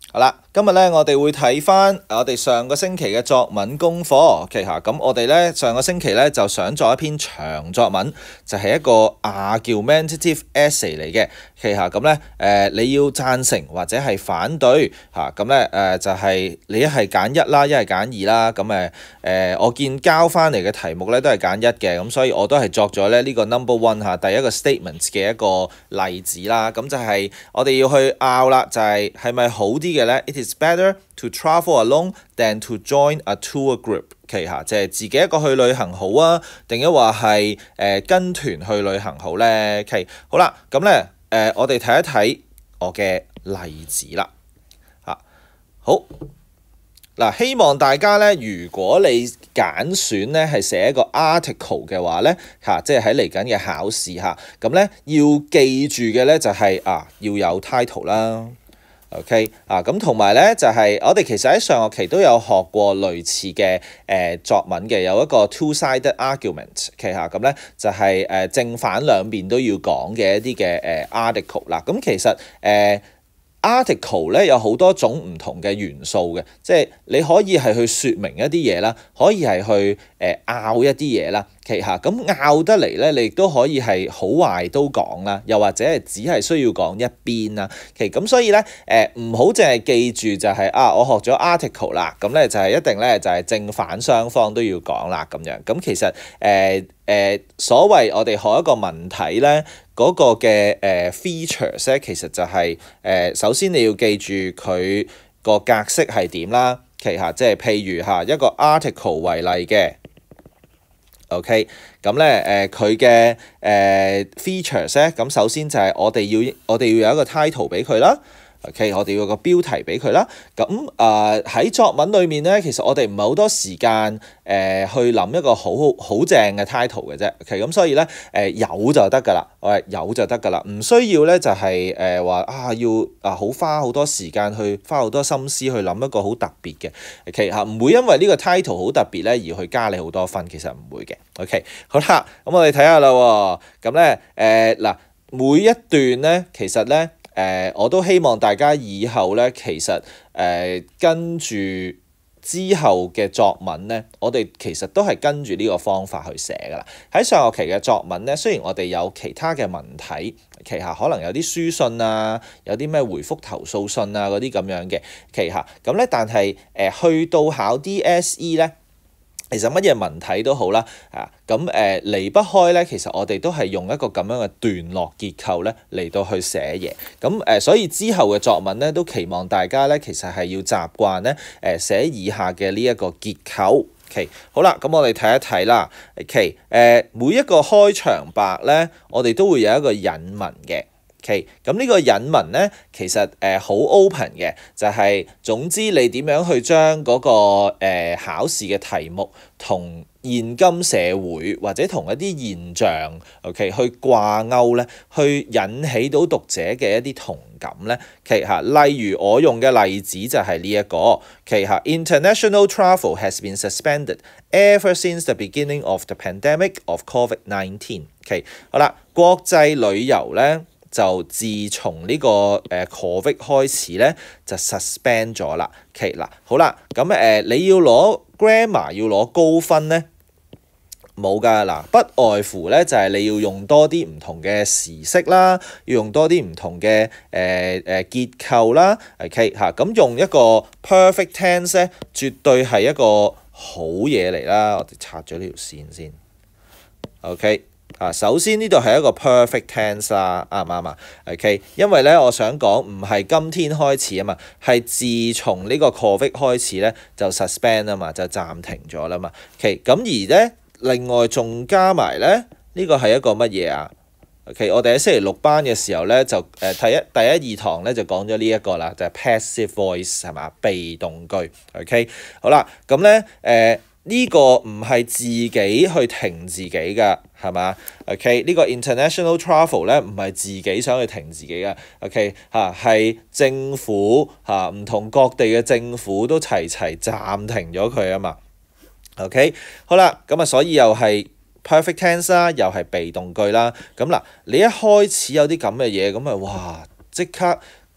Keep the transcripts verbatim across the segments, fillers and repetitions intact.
好啦，今日咧我哋會睇翻我哋上個星期嘅作文功課。OK 嚇，咁我哋咧上個星期咧就想作一篇長作文，就係、是、一個 argumentative essay 嚟嘅。OK 嚇，咁咧誒你要贊成或者係反對嚇，咁咧誒就係、是、你一係揀一啦，一係揀二啦。咁誒誒我見交翻嚟嘅題目咧都係揀一嘅，咁所以我都係作咗咧呢個 number one 嚇第一個 statement 嘅一個例子啦。咁就係我哋要去拗啦，就係係咪好啲嘅咧 ？It is better to travel alone than to join a tour group。OK 嚇，即係自己一個去旅行好啊，定抑或係誒跟團去旅行好咧 ？OK 好啦，咁咧誒我哋睇一睇我嘅例子啦。嚇好嗱，希望大家咧，如果你揀選咧係寫一個 article 嘅話咧嚇，即係喺嚟緊嘅考試嚇，咁咧要記住嘅咧就係啊要有 title 啦。OK 啊，咁同埋咧就係、是、我哋其實喺上學期都有學過類似嘅誒、呃、作文嘅，有一個 two-sided argument。OK 嚇，咁咧就係、是、誒、呃、正反兩邊都要講嘅一啲嘅誒 article 啦。咁其實誒、呃、article 咧有好多種唔同嘅元素嘅，即係你可以係去説明一啲嘢啦，可以係去誒拗、呃、一啲嘢啦。OK 嚇，咁拗得嚟咧，你亦都可以係好壞都講啦，又或者係只係需要講一邊啦。OK，咁所以咧誒唔好淨係記住就係、是、啊，我學咗 article 啦，咁咧就係一定咧就係正反雙方都要講啦咁樣。咁其實誒誒、呃呃、所謂我哋學一個文體咧嗰、那個嘅誒、呃、features 咧，其實就係、是、誒、呃、首先你要記住佢個格式係點啦。OK 嚇，即係譬如嚇一個 article 為例嘅。OK，咁咧誒佢嘅誒 features 咧，咁首先就係我哋要我哋要有一個 title 俾佢啦。OK，我哋要個標題俾佢啦。咁誒喺作文裏面咧，其實我哋唔係好多時間誒、呃、去諗一個好好正嘅 title 嘅啫。OK，咁所以咧誒、呃、有就得㗎啦，我係有就得㗎啦，唔需要咧就係誒話啊要啊好花好多時間去花好多心思去諗一個好特別嘅。OK 嚇，唔會因為呢個 title 好特別咧而去加你好多分，其實唔會嘅。OK， 好啦，咁我哋睇下啦喎。咁咧誒嗱每一段咧其實咧。誒、呃，我都希望大家以後咧，其實誒、呃、跟住之後嘅作文咧，我哋其實都係跟住呢個方法去寫㗎啦。喺上學期嘅作文咧，雖然我哋有其他嘅文體，旗下可能有啲書信啊，有啲咩回覆投訴信啊嗰啲咁樣嘅旗下，咁咧，但係誒、呃、去到考 D S E 咧。其實乜嘢文體都好啦，啊咁誒離不開咧，其實我哋都係用一個咁樣嘅段落結構咧嚟到去寫嘢，咁誒、呃、所以之後嘅作文咧都期望大家咧其實係要習慣咧誒寫以下嘅呢一個結構。OK， 好啦，咁我哋睇一睇啦。OK， 誒、呃、每一個開場白咧，我哋都會有一個引文嘅。OK， 咁呢個引文咧，其實誒好、呃、open 嘅，就係、是、總之你點樣去將嗰、那個誒、呃、考試嘅題目同現今社會或者同一啲現象 OK 去掛鈎咧，去引起到讀者嘅一啲同感咧。OK 嚇，例如我用嘅例子就係呢一個 OK 嚇 ，International travel has been suspended ever since the beginning of the pandemic of COVID nineteen。OK， 好啦，國際旅遊咧。就自從呢個誒 Covid 開始咧，就 suspend 咗啦。OK 嗱，好啦，咁誒你要攞 grammar 要攞高分咧，冇㗎嗱，不外乎咧就係你要用多啲唔同嘅時式啦，要用多啲唔同嘅誒誒結構啦。OK 嚇，咁用一個 perfect tense 咧，絕對係一個好嘢嚟啦。我哋拆咗呢條線先。OK。啊，首先呢度係一個 perfect tense 啦，啱唔啱啊 ？OK， 因為咧，我想講唔係今天開始啊嘛，係自從呢個 Covid 開始咧就 suspend 啊嘛，就暫停咗啦嘛。OK， 咁而咧另外仲加埋咧，呢個係一個乜嘢啊 ？OK， 我哋喺星期六班嘅時候咧就誒第一第一二堂咧就講咗呢一個啦，就係 passive voice 係嘛，被動句。OK， 好啦，咁咧誒。呢個唔係自己去停自己㗎，係嘛 ？OK， 呢個 international travel 咧唔係自己想去停自己㗎。OK 嚇，係政府嚇唔同各地嘅政府都齊齊暫停咗佢啊嘛。OK， 好啦，咁啊所以又係 perfect tense 啦，又係被動句啦。咁嗱，你一開始有啲咁嘅嘢，咁啊哇即刻〜嗰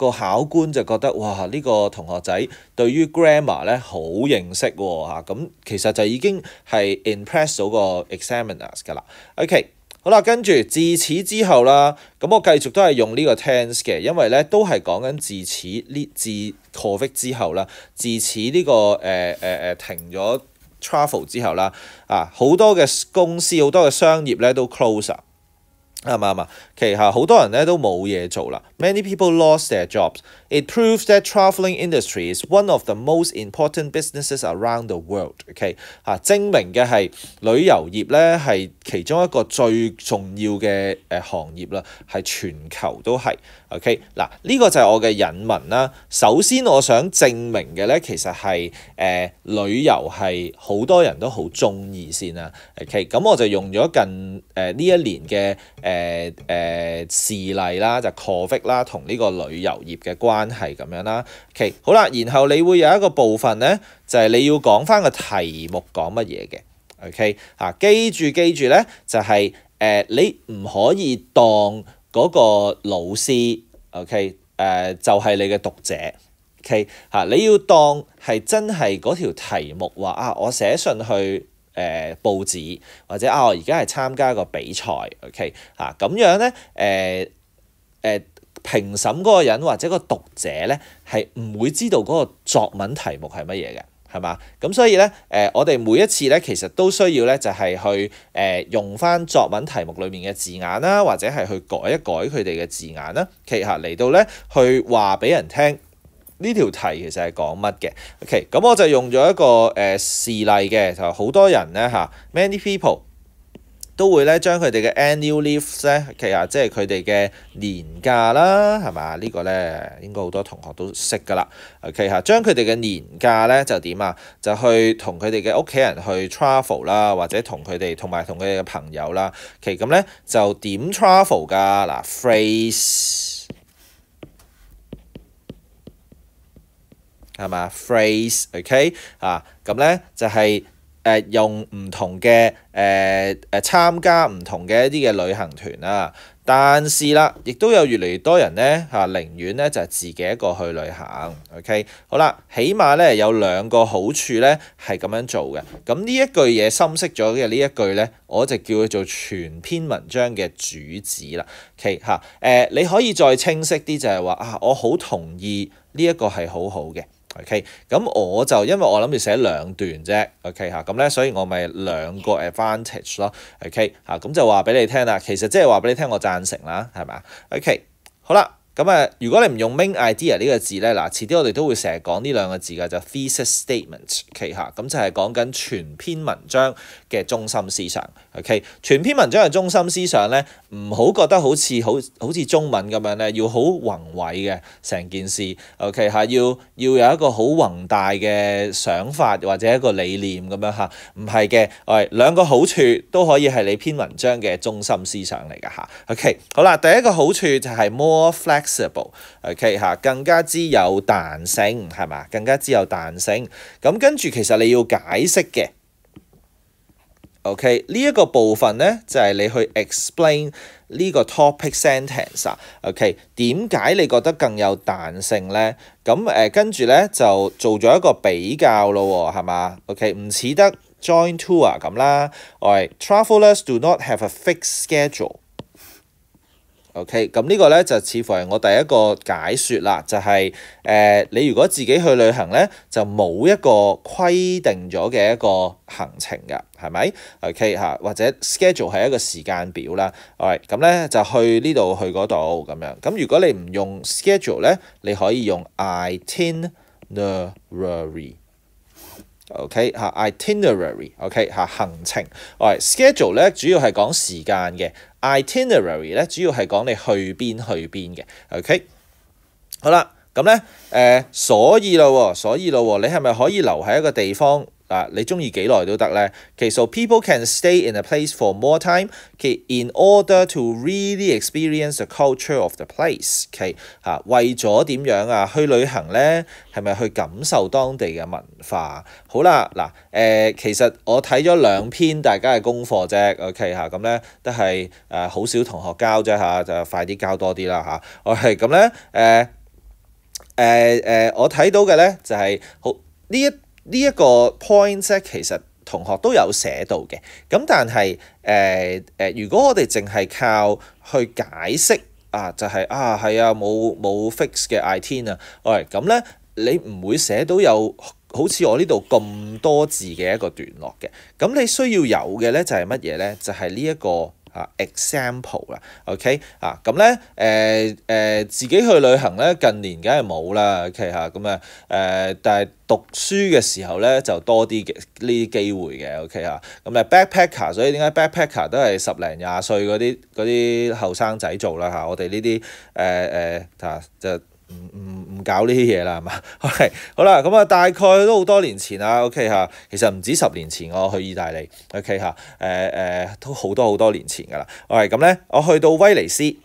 個考官就覺得哇呢個同學仔對於 grammar 咧好認識喎嚇，咁其實就已經係 impress 到個 examiners 㗎啦。OK。好啦，跟住自此之後啦，咁我繼續都係用呢個 tense 嘅，因為咧都係講緊自此呢自 COVID 之後啦，自此呢、這個誒誒誒停咗 travel 之後啦，啊好多嘅公司好多嘅商業咧都 close 啊。啱唔啱啊？旗下好多人咧都冇嘢做啦。Many people lost their jobs. It proves that travelling industry is one of the most important businesses around the world. OK 嚇，證明嘅係旅遊業咧係其中一個最重要嘅誒行業啦，係全球都係。OK 嗱，呢個就係我嘅引文啦。首先我想證明嘅咧，其實係誒、呃、旅遊係好多人都好中意先啦。OK 咁我就用咗近誒呢、呃、一年嘅誒。呃誒誒、呃、事例啦，就 COVID 啦，同呢個旅遊業嘅關係咁樣啦。OK，好啦，然後你會有一個部分咧，就係、是、你要講翻個題目講乜嘢嘅。OK，啊，記住記住咧，就係、是、誒、呃、你唔可以當嗰個老師 OK 誒、呃、就係、是、你嘅讀者。OK，嚇你要當係真係嗰條題目話啊，我寫信去。誒、呃、報紙或者啊，我而家係參加個比賽 ，OK 嚇、啊、咁樣咧誒誒評審嗰個人或者個讀者咧係唔會知道嗰個作文題目係乜嘢嘅，係嘛？咁所以咧誒、呃，我哋每一次咧其實都需要咧就係、是、去誒、呃、用翻作文題目裡面嘅字眼啦，或者係去改一改佢哋嘅字眼啦，其實嚟到咧去話俾人聽。呢條題其實係講乜嘅 ？OK，咁我就用咗一個誒、呃、事例嘅，就好多人咧嚇 many people 都會咧將佢哋嘅 annual leave 咧，其實即係佢哋嘅年假啦，係嘛？這個、呢個咧應該好多同學都識㗎啦。OK 嚇，將佢哋嘅年假咧就點啊？就去同佢哋嘅屋企人去 travel 啦，或者同佢哋同埋同佢哋嘅朋友啦。其咁咧就點 travel 㗎？嗱 phrase。係嘛 phrase，OK 啊，咁咧就係、是、誒、呃、用唔同嘅誒誒參加唔同嘅一啲嘅旅行團啦。但是啦，亦都有越嚟越多人咧嚇，寧願咧就係自己一個去旅行。OK，好啦，起碼咧有兩個好處咧係咁樣做嘅。咁呢一句嘢深識咗嘅呢一句咧，我就叫佢做全篇文章嘅主旨啦。OK 嚇、呃，誒你可以再清晰啲就係話啊，我好同意呢一個係好好嘅。OK，咁我就因為我諗住寫兩段啫，OK 嚇，咁咧所以我咪兩個 advantage 咯，OK 嚇，咁就話俾你聽啦，其實即係話俾你聽我贊成啦，係咪 OK，好啦。咁啊，如果你唔用 main idea 呢個字咧，嗱，遲啲我哋都會成日講呢兩個字㗎，就 thesis statement， OK 嚇，咁就係講緊全篇文章嘅中心思想 ，OK， 全篇文章嘅中心思想咧，唔好覺得好似好好似中文咁樣咧，要好宏偉嘅成件事 ，OK 嚇，要要有一個好宏大嘅想法或者一個理念咁樣嚇，唔係嘅，誒兩個好處都可以係你篇文章嘅中心思想嚟㗎嚇 ，OK， 好啦，第一個好處就係 more flexible，OK 嚇，更加之有彈性係嘛，更加之有彈性。咁跟住其實你要解釋嘅 ，OK 呢一個部分咧就係、是、你去 explain 呢個 topic sentence 啊 ，OK 點解你覺得更有彈性咧？咁誒、呃、跟住咧就做咗一個比較咯喎，係嘛 ？OK 唔似得 joint tour 咁啦。Alright, travellers do not have a fixed schedule。OK，咁呢個咧就似乎係我第一個解説啦，就係、是、誒、呃、你如果自己去旅行咧，就冇一個規定咗嘅一個行程㗎，係咪 ？OK 嚇，或者 schedule 係一個時間表啦。Alright，咁咧就去呢度去嗰度咁樣。咁如果你唔用 schedule 咧，你可以用 itinerary。OK 嚇 itinerary，OK 嚇行程。Alright schedule 咧主要係講時間嘅 ，itinerary 咧主要係講你去邊去邊嘅。OK 好啦，咁咧誒，所以咯，所以咯，你係咪可以留喺一個地方？嗱，你中意幾耐都得咧。其實 people can stay in a place for more time in order to really experience the culture of the place。OK 嚇，為咗點樣啊？去旅行咧，係咪去感受當地嘅文化？好啦，嗱誒，其實我睇咗兩篇大家嘅功課啫。OK 嚇，咁咧都係誒好少同學交啫嚇，就快啲交多啲啦嚇。我係咁咧誒。 誒誒，我睇到嘅咧就係好呢一呢一個 point 咧，其實同學都有寫到嘅。咁但係誒誒，如果我哋淨係靠去解釋啊，就係、是、啊係啊冇冇 fix 嘅 item 啊，喂咁咧你唔會寫到有好似我呢度咁多字嘅一個段落嘅。咁你需要有嘅咧就係乜嘢咧？就係呢一個。啊 example 啦 ，OK 啊咁咧誒誒自己去旅行咧近年梗係冇啦 ，OK 嚇咁啊誒，但係讀書嘅時候咧就多啲嘅呢啲機會嘅 ，OK 嚇咁啊 backpacker， 所以點解 backpacker 都係十零廿歲嗰啲嗰啲後生仔做啦嚇，我哋呢啲誒誒啊就。唔唔唔搞呢啲嘢啦，係嘛？OK，好啦，咁啊，大概都好多年前啦，OK 嚇，其實唔止十年前我去意大利，OK 嚇，誒誒都好多好多年前㗎啦。OK，咁咧，我去到威尼斯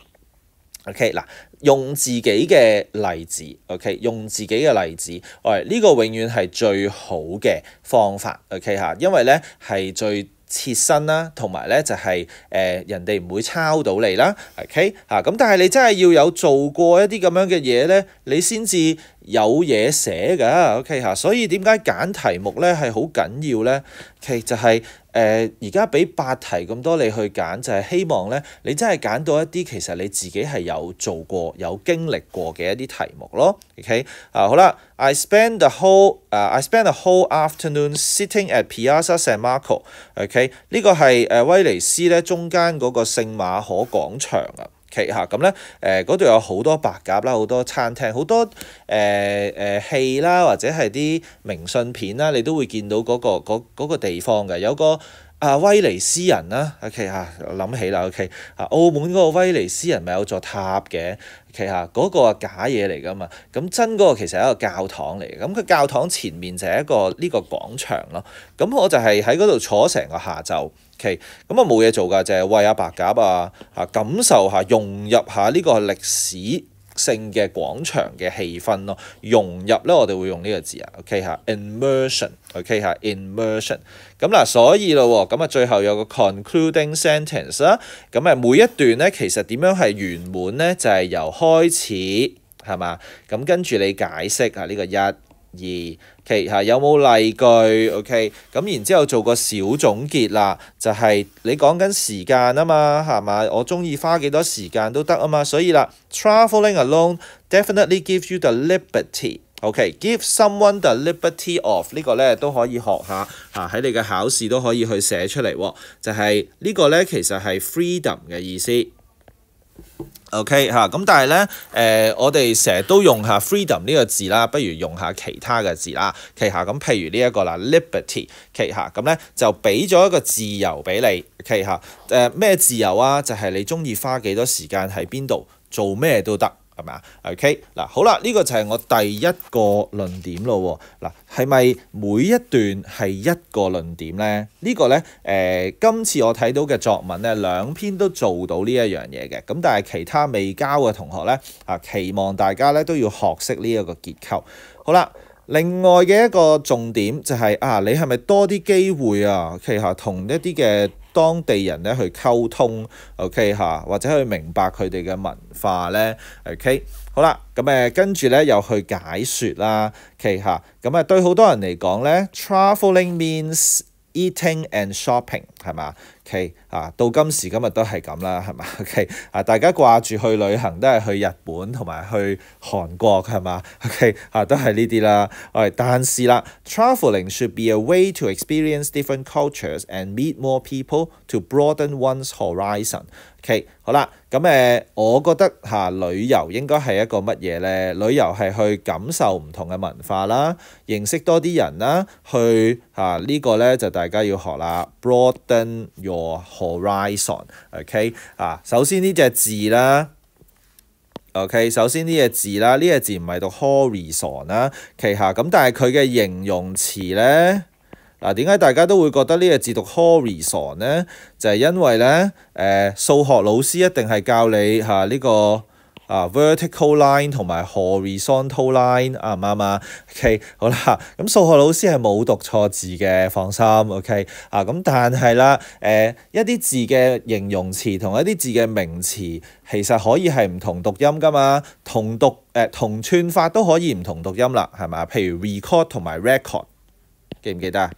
，OK 嗱，用自己嘅例子 ，OK， 用自己嘅例子，喂，呢個永遠係最好嘅方法 ，OK 嚇，因為咧係最切身啦，同埋咧就係、是、誒、呃、人哋唔會抄到你啦 ，OK 嚇咁，但係你真係要有做過一啲咁樣嘅嘢咧，你先至有嘢寫㗎 ，OK 嚇，所以點解揀題目咧係好緊要咧？其實就係誒而家俾八題咁多你去揀，就係、是、希望咧你真係揀到一啲其實你自己係有做過、有經歷過嘅一啲題目咯 ，OK 啊好啦 ，I spend the whole 誒、uh, I spend the whole afternoon sitting at Piazza San Marco，OK 呢個係誒威尼斯咧中間嗰個聖馬可廣場啊。旗下咁咧，誒嗰度有好多白鴿啦，好多餐廳，好多誒誒、呃呃、戲啦，或者係啲明信片啦，你都會見到嗰、嗰個嗰、嗰個地方嘅。有個啊威尼斯人啦，OK 嚇，諗起啦 ，OK 啊，澳門嗰個威尼斯人咪有座塔嘅，旗下嗰個係假嘢嚟㗎嘛，咁真嗰個其實係一個教堂嚟嘅，咁佢教堂前面就係一個呢、呢個廣場咯，咁我就係喺嗰度坐成個下晝。OK，咁啊冇嘢做㗎，就係餵下白鴿啊，嚇感受下融入下呢個歷史性嘅廣場嘅氣氛咯。融入咧，我哋會用呢個字啊。OK 嚇 ，immersion。OK 嚇 ，immersion。咁嗱，所以咯，咁啊最後有個 concluding sentence 啦。咁啊每一段咧，其實點樣係圓滿咧？就係、是、由開始係嘛，咁跟住你解釋啊呢個一。二，OK 嚇有冇例句 ？OK 咁然之後做個小總結啦，就係、是、你講緊時間啊嘛，係嘛？我中意花幾多時間都得啊嘛，所以啦 ，travelling alone definitely gives you the liberty。OK，give someone the liberty of 呢個咧都可以學下嚇，喺你嘅考試都可以去寫出嚟喎。就係、是、呢個咧其實係 freedom 嘅意思。OK 嚇，咁但係咧，誒我哋成日都用下 freedom 呢個字啦，不如用下其他嘅字啦。旗下咁，譬如呢一個啦 liberty，旗下咁咧就俾咗一個自由俾你。旗下誒咩自由啊？就係你中意花幾多時間喺邊度做咩都得。係咪啊 ？OK 嗱，好啦，呢個就係我第一個論點咯喎。嗱，係咪每一段係一個論點咧？呢個咧誒，今次我睇到嘅作文咧，兩篇都做到呢一樣嘢嘅。咁但係其他未交嘅同學咧，啊期望大家咧都要學識呢一個結構。好啦。另外嘅一個重點就係、是、啊，你係咪多啲機會啊？OK 嚇，同一啲嘅當地人咧去溝通，OK 嚇，或者去明白佢哋嘅文化咧，OK 好啦，咁誒跟住咧又去解説啦，OK 嚇，咁啊對好多人嚟講咧 ，travelling means eating and shopping 係嘛 ？OK 啊，到今時今日都係咁啦，係嘛 ？OK 啊，大家掛住去旅行都係去日本同埋去韓國係嘛 ？OK 啊，都係呢啲啦。誒，但是啦 ，travelling should be a way to experience different cultures and meet more people to broaden one's horizon。OK， 好啦，咁誒，我覺得嚇、啊、旅遊應該係一個乜嘢咧？旅遊係去感受唔同嘅文化啦，認識多啲人啦，去嚇、啊這個、呢個咧就大家要學啦 ，broaden your horizon。OK 啊，首先呢隻字啦 ，OK， 首先呢隻字啦，呢隻字唔係讀 horizon 啦，旗下咁，但係佢嘅形容詞咧。嗱，點解大家都會覺得呢個字讀 horizon 咧？就係、是、因為咧，誒、呃、數學老師一定係教你嚇呢、啊這個啊 vertical line 同埋 horizontal line 啱唔啱啊 ？OK 好啦，咁數學老師係冇讀錯字嘅，放心 OK 啊。咁但係啦，誒、呃、一啲字嘅形容詞同一啲字嘅名詞其實可以係唔同讀音噶嘛，同讀誒、呃、同串法都可以唔同讀音啦，係咪？譬如 record 同埋 record， 記唔記得啊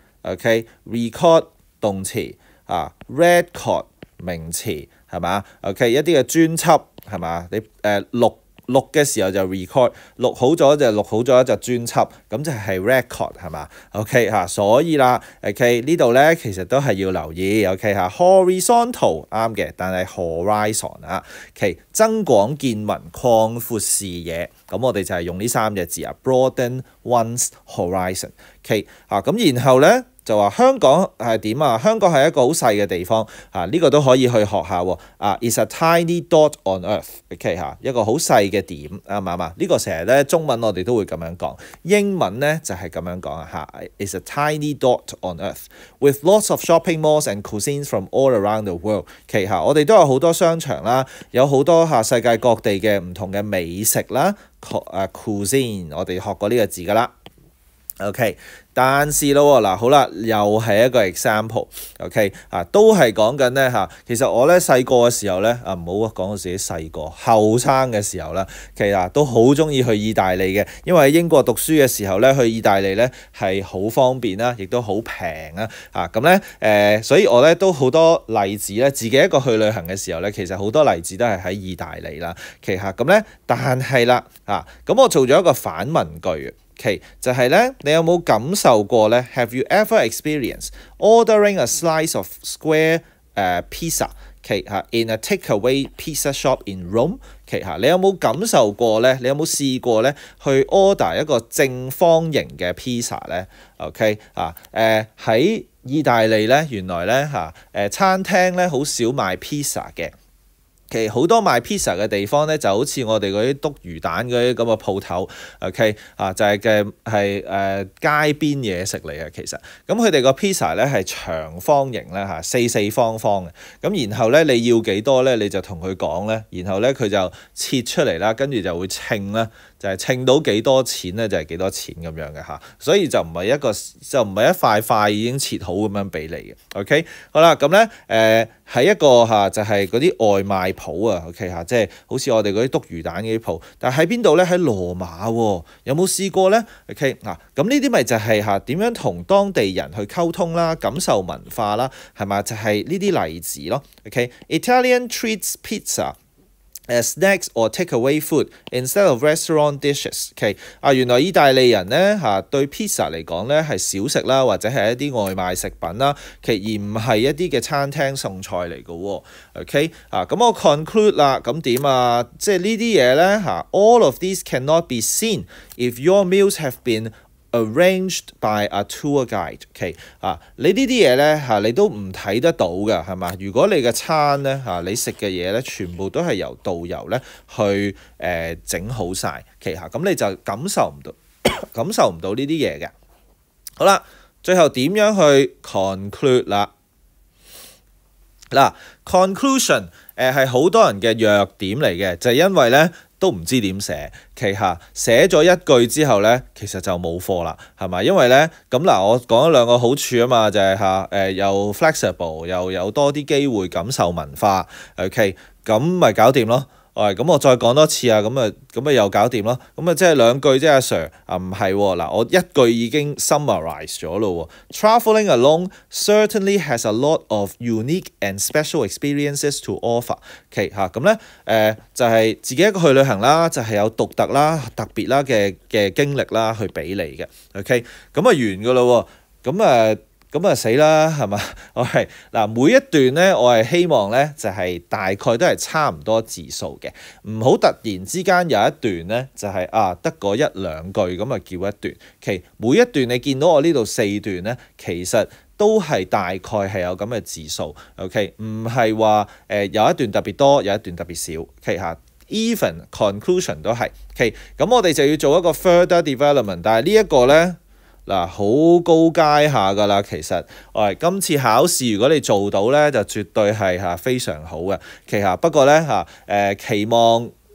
？OK record 動詞啊 record 名詞係嘛 ？OK 一啲嘅專輯。係嘛？你誒、呃、錄錄嘅時候就 record， 錄好咗就錄好咗就專輯，咁就係 record 係嘛 ？OK 嚇，所以啦 ，OK 呢度咧其實都係要留意 OK 嚇 ，horizontal 啱嘅，但係 horizon 啊，OK 增廣見聞、擴闊視野，咁我哋就係用呢三隻字啊 ，broaden one's horizon，OK 嚇，咁然後咧。就話香港係點啊？香港係一個好細嘅地方啊！呢、這個都可以去學下喎。啊 ，is a tiny dot on earth，OK、okay, 嚇，一個好細嘅點啱唔啱啊？呢、這個成日咧中文我哋都會咁樣講，英文咧就係、是、咁樣講啊嚇。is a tiny dot on earth with lots of shopping malls and cuisines from all around the world。其實我哋都有好多商場啦，有好多嚇世界各地嘅唔同嘅美食啦，誒 cuisine 我哋學過呢個字㗎啦。OK，但是咯嗱，好啦，又係一個 example，OK 啊，都係講緊咧嚇。其實我咧細個嘅時候咧啊，唔好講到自己細個，後生嘅時候啦，其實都好中意去意大利嘅，因為喺英國讀書嘅時候咧，去意大利咧係好方便啦，亦都好平啊啊咁咧誒，所以我咧都好多例子咧，自己一個去旅行嘅時候咧，其實好多例子都係喺意大利啦。其實咁咧，但係啦啊，咁我做咗一個反問句。Okay, 就係咧，你有冇感受過咧 ？Have you ever experienced ordering a slice of square 誒、uh, pizza？Okay, 嚇，in a takeaway pizza shop in Rome？Okay, 嚇，你有冇感受過咧？你有冇試過咧去 order 一個正方形嘅 pizza 咧 ？OK 啊誒喺意大利咧，原來咧嚇誒餐廳咧好少賣 pizza 嘅。其實好多賣 pizza 嘅地方咧，就好似我哋嗰啲篤魚蛋嗰啲咁嘅鋪頭 ，OK 啊，就係嘅係誒街邊嘢食嚟嘅。其實咁佢哋個 pizza 咧係長方形咧嚇，四四方方嘅。咁然後咧你要幾多咧，你就同佢講咧，然後咧佢就切出嚟啦，跟住就會稱啦，就係稱到幾多錢咧，就係幾多錢咁樣嘅嚇。所以就唔係一個就唔係一塊塊已經切好咁樣俾你嘅。OK 好啦，咁咧誒喺一個嚇就係嗰啲外賣鋪啊 ，OK 嚇，即係好似我哋嗰啲篤魚蛋嗰啲鋪，但係喺邊度咧？喺羅馬喎，有冇試過咧 ？OK 嗱，咁呢啲咪就係嚇點樣同當地人去溝通啦、感受文化啦，係嘛？就係呢啲例子咯。OK，Italian treats pizza as snacks or takeaway food instead of restaurant dishes。OK 啊，原來意大利人咧嚇對 pizza 嚟講咧係小食啦，或者係一啲外賣食品啦，其而唔係一啲嘅餐廳餸菜嚟嘅喎。OK 啊，咁我 conclude 啦，咁點啊？即係呢啲嘢咧嚇 ，all of these cannot be seen if your meals have been arranged by a tour guide。OK 啊，你呢啲嘢咧嚇，你都唔睇得到㗎，係嘛？如果你嘅餐咧嚇，你食嘅嘢咧，全部都係由導遊咧去誒整、呃、好晒。OK 嚇，咁你就感受唔到感受唔到呢啲嘢嘅。好啦，最後點樣去 conclude 啦？嗱 conclusion 誒係好多人嘅弱點嚟嘅，就係、是、因為咧都唔知點寫，其下寫咗一句之後咧，其實就冇貨啦，係咪？因為咧咁嗱，我講咗兩個好處啊嘛，就係嚇誒又 flexible 又有多啲機會感受文化 ，OK，咁咪搞掂咯。喂，咁我再講多次啊，咁啊，咁啊又搞掂咯，咁啊即係兩句啫，阿 Sir 啊唔係喎，嗱我一句已經 summarize 咗咯喎。Traveling alone certainly has a lot of unique and special experiences to offer。OK 嚇，咁咧誒就係自己一個去旅行啦，就係有獨特啦、特別啦嘅嘅經歷啦，去俾你嘅。OK，咁啊完噶咯喎，咁啊。咁啊死啦，係嘛？我係嗱每一段咧，我係希望咧就係、是、大概都係差唔多字數嘅，唔好突然之間有一段咧就係、是、啊得嗰一兩句咁啊叫一段。其每一段你見到我呢度四段咧，其實都係大概係有咁嘅字數。OK，唔係話誒有一段特別多，有一段特別少。OK 嚇 ，even conclusion 都係。OK，咁我哋就要做一個 further development， 但係呢一個咧。嗱，好高階下㗎啦，其實，喂，今次考試如果你做到咧，就絕對係嚇非常好嘅。其實不過咧嚇，誒期望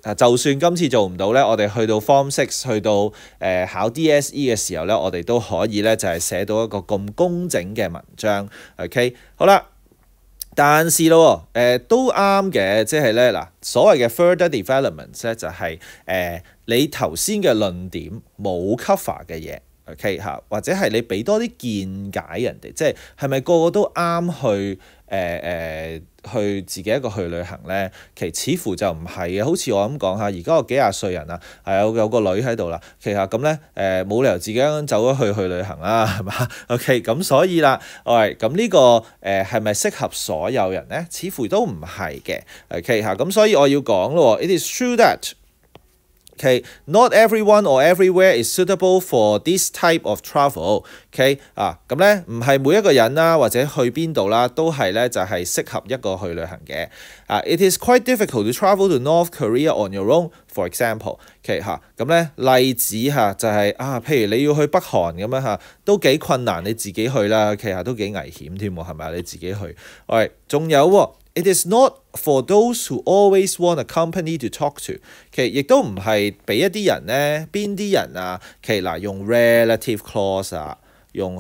啊，就算今次做唔到咧，我哋去到 Form Six 去到誒、呃、考 D S E 嘅時候咧，我哋都可以咧就係、是、寫到一個咁工整嘅文章。OK， 好啦。但是咯，誒、呃、都啱嘅，即係咧嗱，所謂嘅 further development 咧就係、是、誒、呃、你頭先嘅論點冇 cover 嘅嘢 ，OK 嚇，或者係你俾多啲見解人哋，即係係咪個個都啱去誒誒、呃、去自己一個去旅行咧？其實似乎就唔係嘅，好似我咁講下，而家我幾廿歲人啊，係有有個女喺度啦，其實咁咧誒冇理由自己走咗去去旅行啦，係嘛 ？OK， 咁所以啦，喂，咁呢個誒係咪適合所有人咧？似乎都唔係嘅。OK 嚇，咁所以我要講咯 ，It is true that Okay, not everyone or everywhere is suitable for this type of travel. Okay 啊，咁咧唔係每一個人啦，或者去邊度啦，都係咧就係、是、適合一個去旅行嘅。啊、uh, ，It is quite difficult to travel to North Korea on your own, for example. Okay 嚇、啊，咁咧例子嚇就係、是、啊，譬如你要去北韓咁樣嚇，都幾困難，你自己去啦，其實都幾危險添喎，係咪啊？你自己去。喂，仲有喎。It is not for those who always want a company to talk to。其實亦都唔係俾一啲人咧，邊啲人啊？其實嗱，用 relative clause 啊，用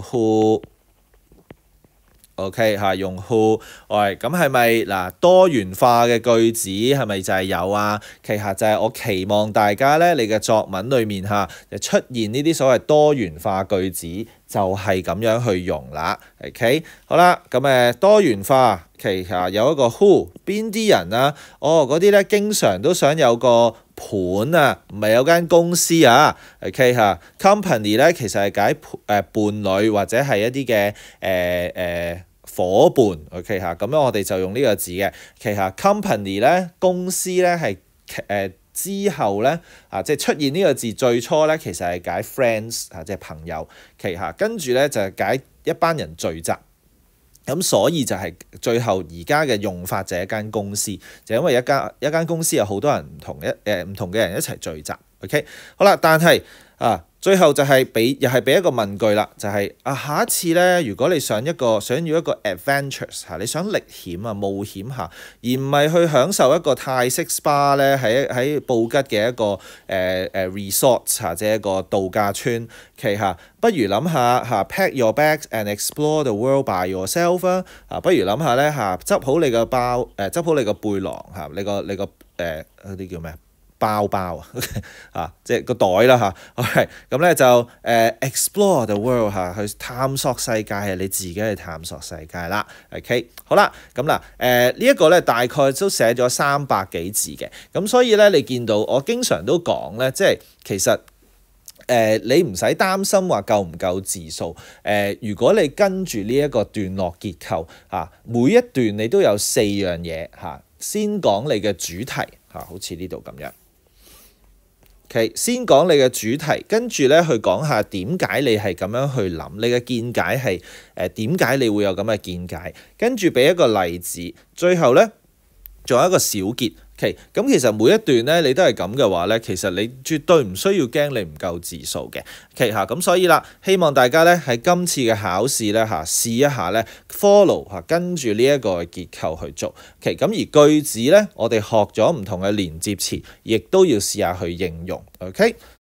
who。OK 嚇，用 who。喂，咁係咪嗱多元化嘅句子係咪就係有啊？其實就係我期望大家咧，你嘅作文裡面嚇就出現呢啲所謂多元化句子，就係咁樣去用啦。OK， 好啦，咁誒多元化。其實有一個 who 邊啲人啊？哦，嗰啲咧經常都想有個伴啊，唔係有間公司啊。OK 嚇 company 咧其實係解誒伴侶或者係一啲嘅誒誒夥伴。OK 嚇咁樣我哋就用呢個字嘅。其實 company 咧公司咧係誒之後咧啊，即係出現呢個字最初咧其實係解 friends 啊，即係朋友。其實跟住咧就係解一班人聚集。咁所以就係最後而家嘅用法就係一間公司，就因為一間一間公司有好多人唔同一誒唔同嘅人一齊聚集。OK， 好啦，但係啊。最後就係俾又係俾一個問句啦，就係、是、啊下一次咧，如果你想一個想要一個 adventures 嚇，你想歷險啊冒險下，而唔係去享受一個泰式 spa 咧，喺喺布吉嘅一個誒誒、呃呃、resort 或者一個度假村，其下不如諗下嚇 pack your bags and explore the world by yourself 啊，啊不如諗下咧嚇執好你個包誒執、呃、好你個背囊嚇，你個你個誒嗰啲叫咩？包包啊，啊，即係個袋啦嚇。OK，咁咧就誒、uh, explore the world 嚇，去探索世界係你自己去探索世界啦。OK， 好啦，咁嗱誒呢一個咧大概都寫咗三百幾字嘅，咁所以咧你見到我經常都講咧，即係其實誒、呃、你唔使擔心話夠唔夠字數誒、呃，如果你跟住呢一個段落結構嚇、啊，每一段你都有四樣嘢嚇、啊，先講你嘅主題嚇、啊，好似呢度咁樣。Okay, 先講你嘅主題，跟住咧去講下點解你係咁樣去諗，你嘅見解係誒點解你會有咁嘅見解，跟住俾一個例子，最後咧仲有一個小結。OK，咁其實每一段咧你都係咁嘅話咧，其實你絕對唔需要驚你唔夠字數嘅。OK 嚇，咁所以啦，希望大家咧喺今次嘅考試咧嚇試一下咧 follow 嚇跟住呢一個結構去做。OK，咁而句子咧我哋學咗唔同嘅連接詞，亦都要試下去應用。OK。